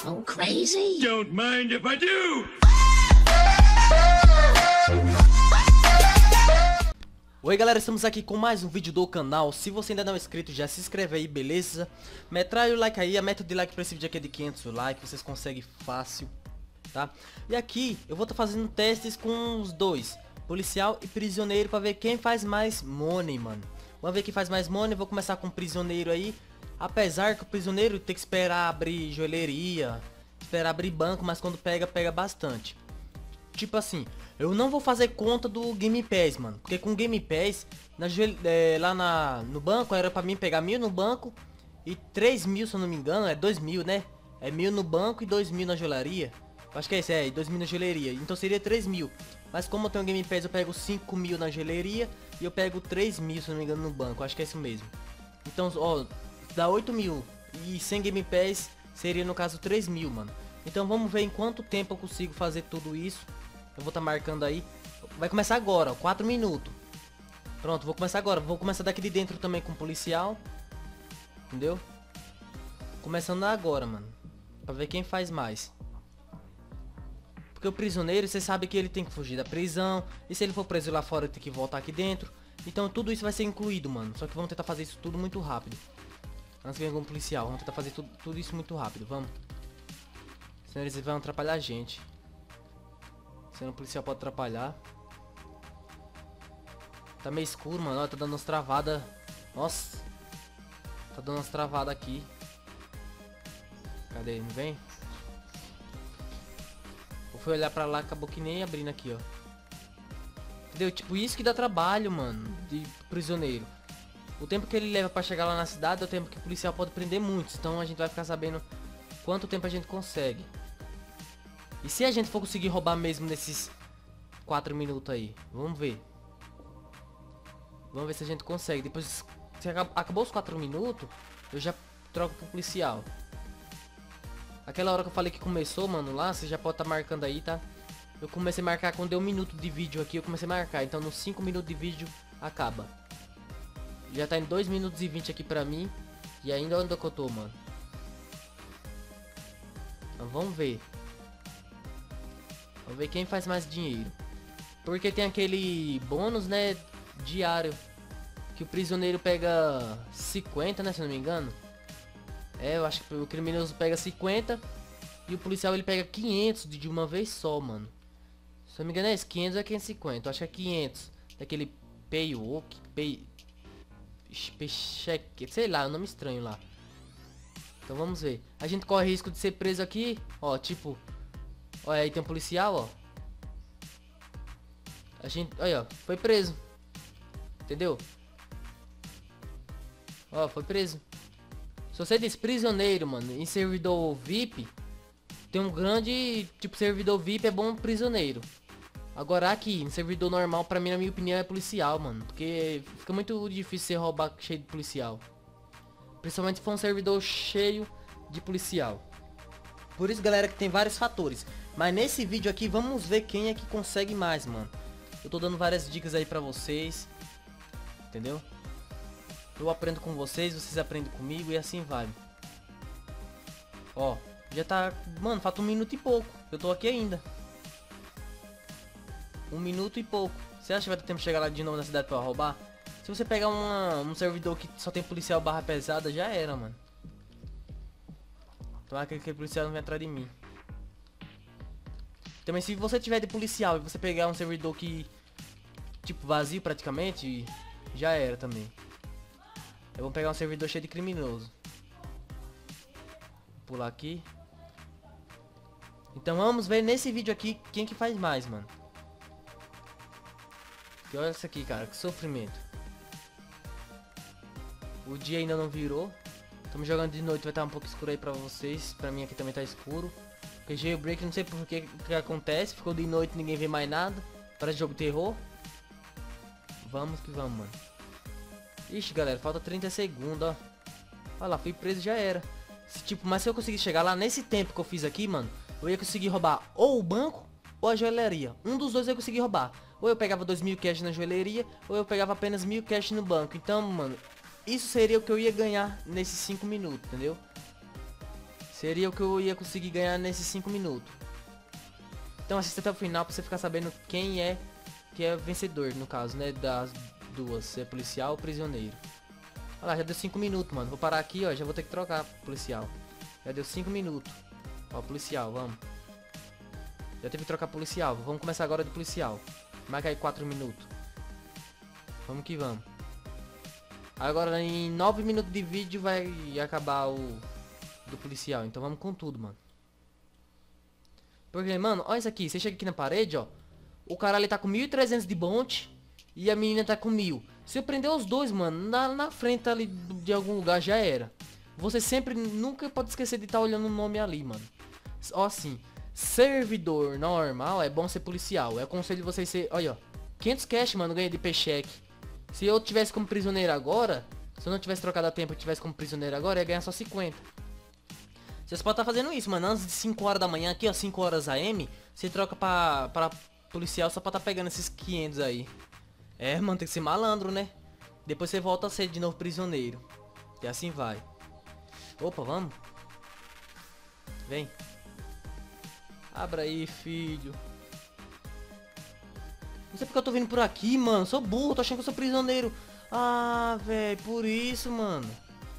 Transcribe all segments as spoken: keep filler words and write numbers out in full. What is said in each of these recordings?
so crazy? Don't mind if I do! Oi galera, estamos aqui com mais um vídeo do canal. Se você ainda não é inscrito, já se inscreve aí, beleza? Metralha o like aí, a meta de like para esse vídeo aqui é de quinhentos likes, vocês conseguem fácil, tá? E aqui eu vou estar tá fazendo testes com os dois, policial e prisioneiro, para ver quem faz mais money, mano. Vamos ver quem faz mais money. Vou começar com o prisioneiro aí. Apesar que o prisioneiro tem que esperar abrir joalheria, esperar abrir banco, mas quando pega, pega bastante. Tipo assim, eu não vou fazer conta do Game Pass, mano. Porque com o Game Pass, na, é, lá na, no banco, era pra mim pegar mil no banco e três mil, se eu não me engano, é dois mil, né? É mil no banco e dois mil na joalheria. Acho que é isso, é, dois mil na joalheria. Então seria três mil. Mas como eu tenho Game Pass, eu pego cinco mil na joalheria e eu pego três mil, se eu não me engano, no banco. Acho que é isso mesmo. Então, ó, dá oito mil. E sem Game Pass, seria no caso três mil, mano. Então vamos ver em quanto tempo eu consigo fazer tudo isso. Eu vou estar tá marcando aí. Vai começar agora, ó, quatro minutos. Pronto, vou começar agora. Vou começar daqui de dentro também com o policial. Entendeu? Começando agora, mano. Pra ver quem faz mais. Porque o prisioneiro, você sabe que ele tem que fugir da prisão. E se ele for preso lá fora, ele tem que voltar aqui dentro. Então tudo isso vai ser incluído, mano. Só que vamos tentar fazer isso tudo muito rápido. Antes que venha algum policial. Vamos tentar fazer tudo, tudo isso muito rápido, vamos. Senão eles vão atrapalhar a gente. Senão o policial pode atrapalhar. Tá meio escuro, mano. Ó, tá dando umas travadas. Nossa. Tá dando umas travadas aqui. Cadê? Não vem? Eu fui olhar pra lá, acabou que nem abrindo aqui, ó. Entendeu? Tipo, isso que dá trabalho, mano. De prisioneiro. O tempo que ele leva pra chegar lá na cidade é o tempo que o policial pode prender muitos. Então a gente vai ficar sabendo quanto tempo a gente consegue. E se a gente for conseguir roubar mesmo nesses quatro minutos aí? Vamos ver. Vamos ver se a gente consegue. Depois, se acabou os quatro minutos, eu já troco pro policial. Aquela hora que eu falei que começou, mano, lá, você já pode estar tá marcando aí, tá? Eu comecei a marcar quando deu um minuto de vídeo aqui, eu comecei a marcar. Então nos cinco minutos de vídeo acaba. Já tá em dois minutos e vinte aqui pra mim. E ainda onde é que eu tô, mano? Então, vamos ver. Vamos ver quem faz mais dinheiro. Porque tem aquele bônus, né, diário. Que o prisioneiro pega cinquenta, né, se não me engano. É, eu acho que o criminoso pega cinquenta. E o policial ele pega quinhentos de uma vez só, mano. Se não me engano é esse, quinhentos é quinhentos e cinquenta. Eu acho que é quinhentos. Daquele Paywork, Pay... Paycheck, sei lá, é um nome estranho lá. Então vamos ver. A gente corre risco de ser preso aqui. Ó, tipo... Olha aí, tem um policial, ó. A gente, olha, ó, foi preso. Entendeu? Ó, foi preso. Se você diz prisioneiro, mano, em servidor V I P, tem um grande, tipo, servidor V I P é bom prisioneiro. Agora aqui, em servidor normal, pra mim, na minha opinião, é policial, mano. Porque fica muito difícil você roubar cheio de policial. Principalmente se for um servidor cheio de policial. Por isso, galera, que tem vários fatores. Mas nesse vídeo aqui, vamos ver quem é que consegue mais, mano. Eu tô dando várias dicas aí pra vocês. Entendeu? Eu aprendo com vocês, vocês aprendem comigo e assim vai. Ó, já tá... Mano, falta um minuto e pouco. Eu tô aqui ainda. Um minuto e pouco. Você acha que vai ter tempo de chegar lá de novo na cidade pra roubar? Se você pegar uma, um servidor que só tem policial barra pesada, já era, mano. Tomara que aquele policial não venha atrás de mim. Também se você tiver de policial e você pegar um servidor que... Tipo, vazio praticamente, já era também. Eu vou pegar um servidor cheio de criminoso. Vou pular aqui. Então vamos ver nesse vídeo aqui quem que faz mais, mano. E olha isso aqui, cara, que sofrimento. O dia ainda não virou. Estamos jogando de noite, vai estar um pouco escuro aí pra vocês. Pra mim aqui também tá escuro. Porque jailbreak, não sei por que, que acontece. Ficou de noite, ninguém vê mais nada. Parece jogo terror. Vamos que vamos, mano. Ixi, galera, falta trinta segundos, ó. Olha lá, fui preso, já era. Se, tipo, mas se eu conseguir chegar lá nesse tempo que eu fiz aqui, mano, eu ia conseguir roubar ou o banco ou a joalheria. Um dos dois eu ia conseguir roubar. Ou eu pegava dois mil cash na joalheria, ou eu pegava apenas mil cash no banco. Então, mano, isso seria o que eu ia ganhar nesses cinco minutos, entendeu? Seria o que eu ia conseguir ganhar nesses cinco minutos. Então assista até o final pra você ficar sabendo quem é que é vencedor, no caso, né? Das duas, se é policial ou prisioneiro. Olha lá, já deu cinco minutos, mano. Vou parar aqui, ó. Já vou ter que trocar policial. Já deu cinco minutos. Ó, policial, vamos. Já teve que trocar policial. Vamos começar agora de policial. Marca aí quatro minutos. Vamos que vamos. Agora em nove minutos de vídeo vai acabar o do policial. Então vamos com tudo, mano. Porque, mano, olha isso aqui. Você chega aqui na parede, ó. O cara ali tá com mil e trezentos de bounty e a menina tá com mil. Se eu prender os dois, mano, na, na frente ali de algum lugar já era. Você sempre, nunca pode esquecer de estar tá olhando o nome ali, mano. Ó assim, servidor normal é bom ser policial. Eu aconselho vocês ser, olha, ó. quinhentos cash, mano, ganha de paycheck. Se eu tivesse como prisioneiro agora, se eu não tivesse trocado a tempo e tivesse como prisioneiro agora, eu ia ganhar só cinquenta. Vocês podem estar tá fazendo isso, mano. Antes de cinco horas da manhã, aqui ó, cinco horas A M, você troca pra, pra policial só pra tá pegando esses quinhentos aí. É, mano, tem que ser malandro, né? Depois você volta a ser de novo prisioneiro. E assim vai. Opa, vamos. Vem. Abra aí, filho. Não sei porque eu tô vindo por aqui, mano. Sou burro, tô achando que eu sou prisioneiro. Ah, velho, por isso, mano.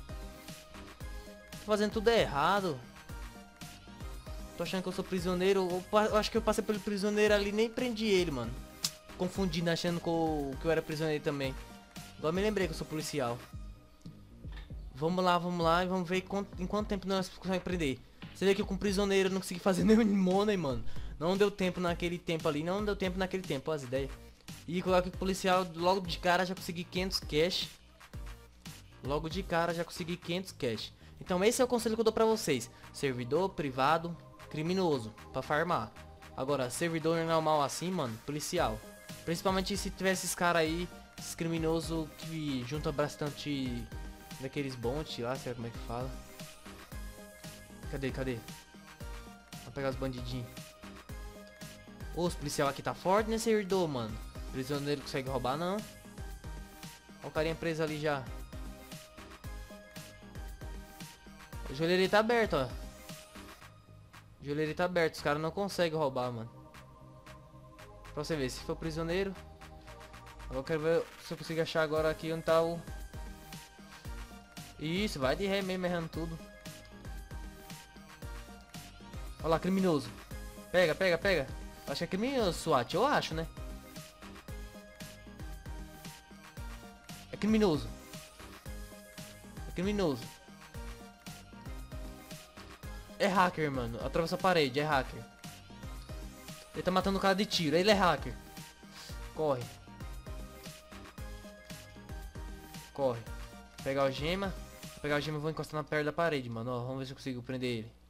Tô fazendo tudo errado. Tô achando que eu sou prisioneiro. Eu acho que eu passei pelo prisioneiro ali e nem prendi ele, mano. Confundindo, achando que eu, que eu era prisioneiro também. Agora me lembrei que eu sou policial. Vamos lá, vamos lá e vamos ver quanto, em quanto tempo nós conseguimos prender. Você vê que eu com prisioneiro não consegui fazer nenhum money, mano. Não deu tempo naquele tempo ali, não deu tempo naquele tempo, ó, as ideias. E coloca que o policial logo de cara já consegui quinhentos cash. Logo de cara já consegui quinhentos cash. Então esse é o conselho que eu dou pra vocês. Servidor privado, criminoso, pra farmar. Agora, servidor normal assim, mano, policial. Principalmente se tiver esses caras aí, esses criminosos que juntam bastante daqueles bontes lá, sei lá como é que fala. Cadê, cadê? Vou pegar os bandidinhos. Ô, os policial aqui tá forte, né, servidor, mano? Prisioneiro consegue roubar, não. Ó o carinha preso ali já. O joelheiro tá aberto, ó. O joelheiro tá aberto, os caras não conseguem roubar, mano. Pra você ver, se for prisioneiro. Agora eu quero ver se eu consigo achar agora aqui onde tá o... Isso, vai de ré mesmo, errando tudo. Olha lá, criminoso. Pega, pega, pega. Acho que é criminoso, SWAT, eu acho, né? É criminoso. É criminoso. É hacker, mano. Atravessa a parede, é hacker. Ele tá matando o cara de tiro, ele é hacker. Corre. Corre. Vou pegar o gema. Vou pegar o gema e vou encostar na perna da parede, mano. Ó, vamos ver se eu consigo prender ele.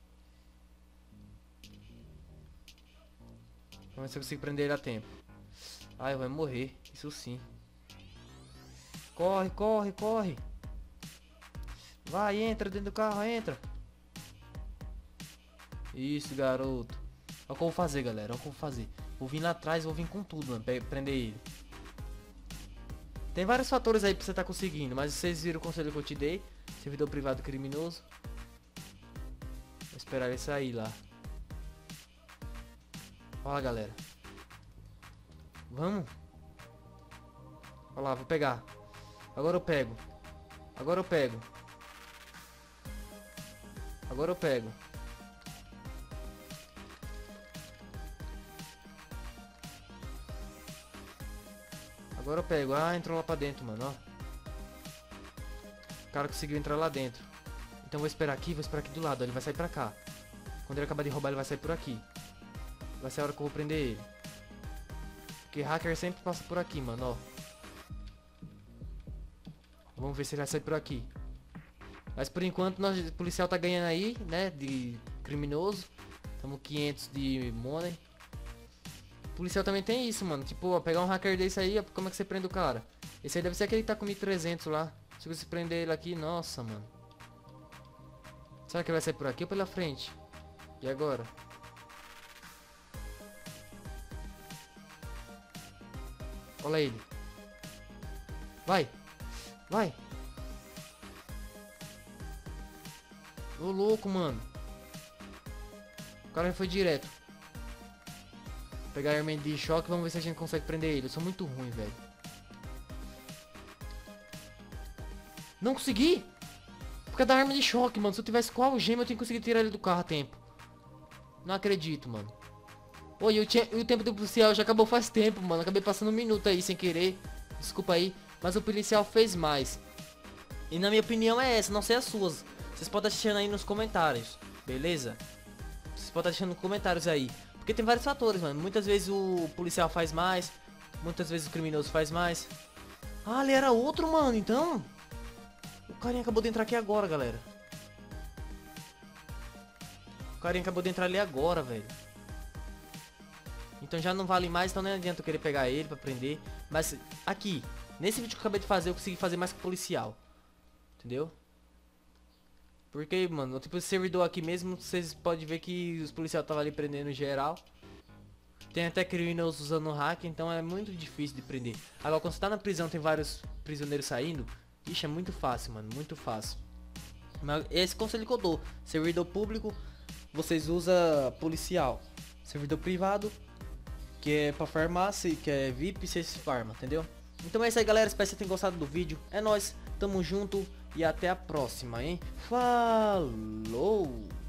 Vamos ver se eu consigo prender ele a tempo. Ai, vai morrer. Isso sim. Corre, corre, corre. Vai, entra dentro do carro, entra. Isso, garoto. Olha o que eu vou fazer, galera. Olha o que eu vou fazer. Vou vir lá atrás, vou vir com tudo, mano. Prender ele. Tem vários fatores aí pra você tá conseguindo. Mas vocês viram o conselho que eu te dei. Servidor privado criminoso. Vou esperar ele sair lá. Olha lá, galera. Vamos. Olha lá, vou pegar. Agora eu pego. Agora eu pego. Agora eu pego. Agora eu pego. Ah, entrou lá pra dentro, mano, ó. O cara conseguiu entrar lá dentro. Então eu vou esperar aqui, vou esperar aqui do lado, ó. Ele vai sair pra cá. Quando ele acabar de roubar, ele vai sair por aqui. Vai ser a hora que eu vou prender ele. Porque hacker sempre passa por aqui, mano, ó. Vamos ver se ele vai sair por aqui. Mas por enquanto nós, o policial tá ganhando aí, né, de criminoso. Estamos quinhentos de money. O policial também tem isso, mano. Tipo, ó, pegar um hacker desse aí, ó, como é que você prende o cara? Esse aí deve ser aquele que tá com mil e trezentos lá. Se você prender ele aqui, nossa, mano. Será que ele vai sair por aqui ou pela frente? E agora? Olha ele. Vai. Vai. Ô louco, mano. O cara foi direto. Vou pegar a arma de choque, vamos ver se a gente consegue prender ele. Eu sou muito ruim, velho. Não consegui! Por causa da arma de choque, mano. Se eu tivesse com a algema, eu tinha conseguido tirar ele do carro a tempo. Não acredito, mano. Oi, eu tinha, o tempo do policial já acabou faz tempo, mano. Acabei passando um minuto aí sem querer. Desculpa aí. Mas o policial fez mais. E na minha opinião é essa, não sei as suas. Vocês podem estar deixando aí nos comentários, beleza? Vocês podem estar deixando nos comentários aí. Porque tem vários fatores, mano. Muitas vezes o policial faz mais. Muitas vezes o criminoso faz mais. Ah, ali era outro, mano, então. O carinha acabou de entrar aqui agora, galera. O carinha acabou de entrar ali agora, velho. Então já não vale mais, então nem adianta eu querer pegar ele pra prender. Mas aqui, nesse vídeo que eu acabei de fazer, eu consegui fazer mais que policial. Entendeu? Porque, mano, tipo, esse servidor aqui mesmo, vocês podem ver que os policiais estavam ali prendendo em geral. Tem até criminosos usando hack, então é muito difícil de prender. Agora, quando você tá na prisão, tem vários prisioneiros saindo. Ixi, é muito fácil, mano, muito fácil. Mas esse conselho que eu dou: servidor público, vocês usam policial. Servidor privado, que é pra farmácia, que é V I P, vocês farma, entendeu? Então é isso aí, galera, espero que vocês tenham gostado do vídeo. É nóis, tamo junto e até a próxima, hein? Falou!